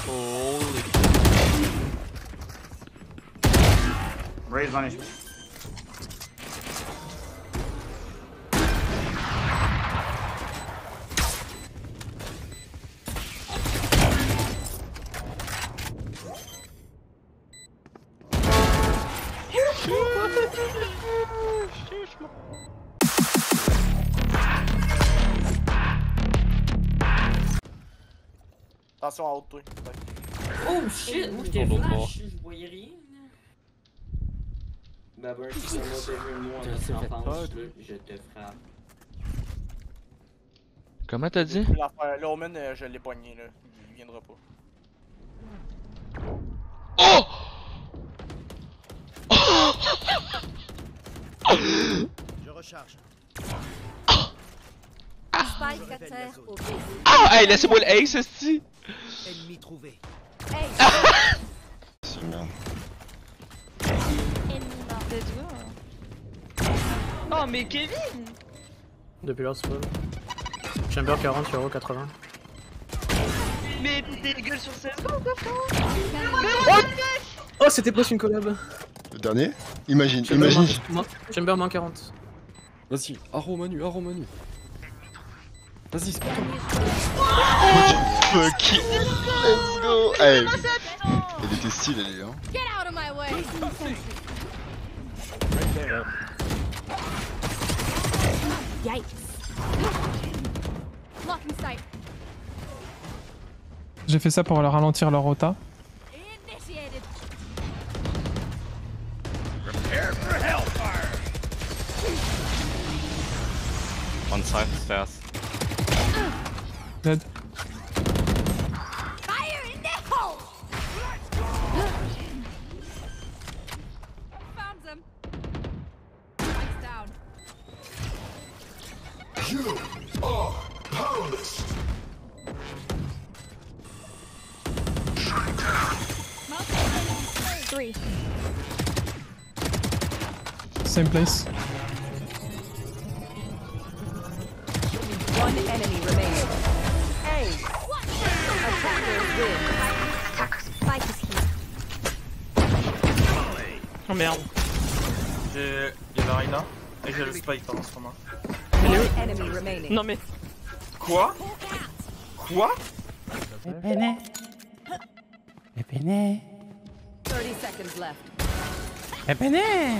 Holy. Raise on HP. Attention en haut de toi. Oh shit, moi j'étais flash, je voyais rien. Bah ben, si t'as vu moi en enfance, je te frappe. Comment t'as dit? L'Omen, je l'ai pogné là, il viendra pas. Oh! Je recharge. Spike à terre au bébé. Ah! Hey, laissez-moi le ace, esti! Ennemi trouvé. C'est merde. Ennemi mort. Let's go. Oh mais Kevin! Depuis leur spawn. Chamber 40, Euro 80. Mais t'es gueule sur CSGO quoi frère? Oh c'était presque une collab. Le dernier? Imagine, Chamber, imagine. Chamber moins 40. Vas-y, Arrow Manu, Arrow Manu. Vas-y, c'est pour toi. Fuck. Let's go. Hey. Elle était stylée, elle hein. Get out of my way. Yikes. Blocking sight. J'ai fait ça pour leur ralentir leur rota. Initiated. On side stairs. Dead. Fire in the hole. Found them. Spike's down. You are powerless. Three. Same place. One enemy remaining. Hey. Attackers win. Spike is here. Oh merde. Il y a la Reyna et j'ai le Spike en ce moment. One enemy remaining. Non mais. Quoi? Quoi? Épéné. 30 seconds left. Épéné.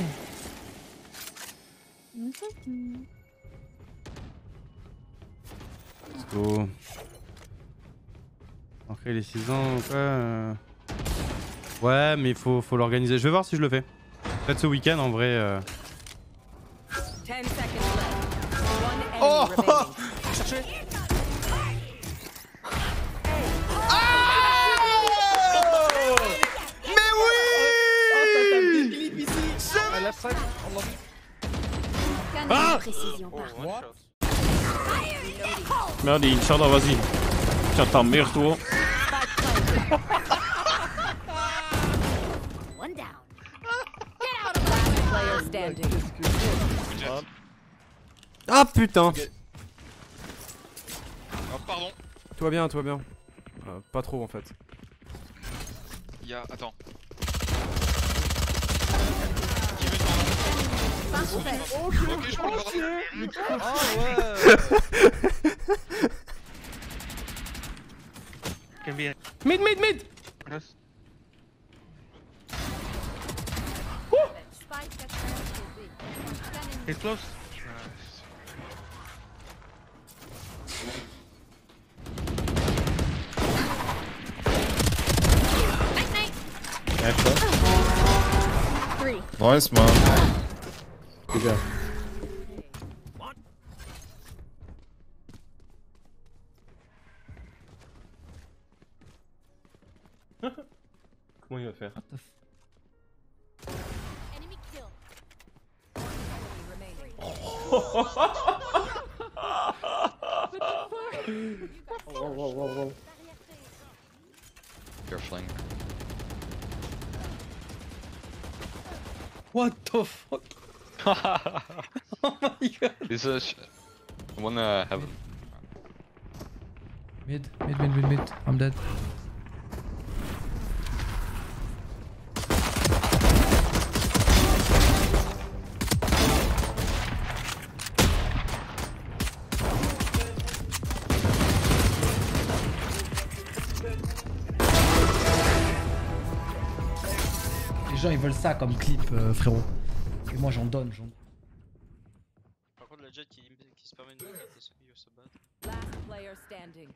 Let's go. Après les 6 ans, quoi. Ouais, mais il faut l'organiser. Je vais voir si je le fais. Peut-être ce week-end en vrai. 10 seconds left. One enemy remaining. Cherchez! Ah! Précision par Merde, il shot, vas-y. Tiens, ta merde, toi. one down. Get out of last player standing. Ah putain! Oh, pardon. Tout va bien, tout va bien. Pas trop en fait. Il y a. Attends. Parfait. Ok, je prends le bordel. Ah ouais! Mid, mid, mid! Spike at terre au bébé. It's close. Three. Nice man. Good job. Comment il va faire? Enemy kill. Enemy remaining. Wow. You're flying. What the fuck? Oh my god! Is one heaven. Mid. I'm dead. gens ils veulent ça comme clip, frérot. Et moi j'en donne. Par contre, la jet qui se permet de gratter ce milieu se bat. Last player standing.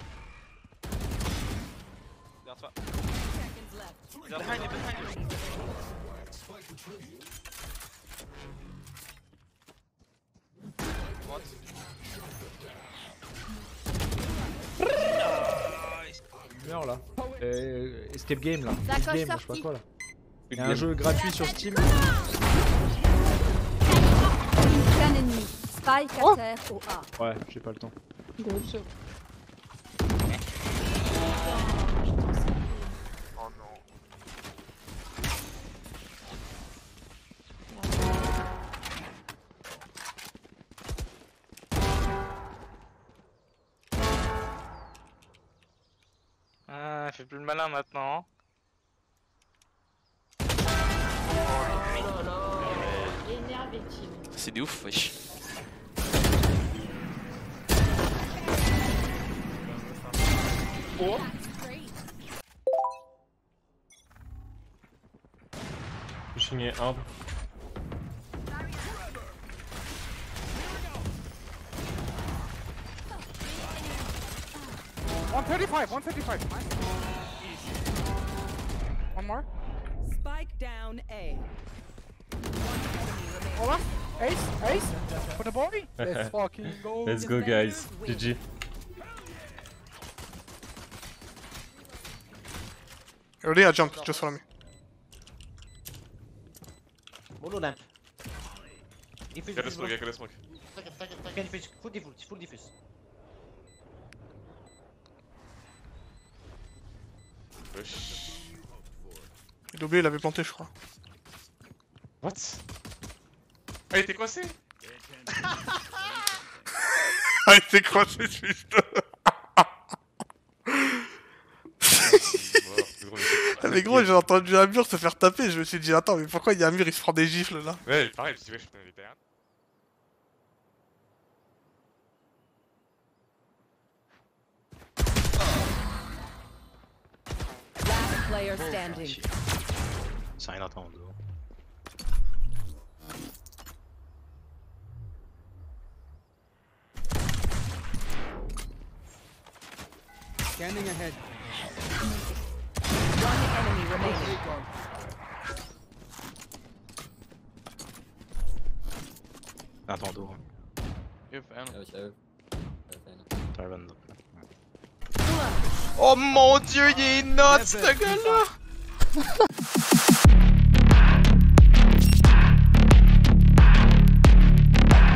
Regarde toi. Seconds left. Behind you, behind you. Droite. Meurs là. Escape game là. Sacoche Escape game, je sais pas sortie. quoi là. Il y a un jeu gratuit sur Steam. Un ennemi. Spike à terre au A. Ouais, j'ai pas le temps. Oh non. Ah, fais plus le malin maintenant. C'est des ouf, wesh. Oh. Pushing it up. One more. Spike down A. Hold on. Ace. For the boy. Let's fucking go. Let's go, guys. GG. Ready? I jumped. Just follow me. Mono lamp. Get a smoke, get a smoke. Can defuse, full defuse. Wesh. Il a oublié, il avait planté, je crois. What? Ah, il était coincé? Ah, il était coincé, ce fils de... Mais gros, j'ai entendu un mur se faire taper, je me suis dit, attends, mais pourquoi il y a un mur, il se prend des gifles là? Ouais, pareil, je me suis dit, wesh, putain, il était derrière. Last player standing. C'est rien attendre. Scanning ahead. One enemy remaining. Attends. Oh mon dieu, il est nuts ce gars là.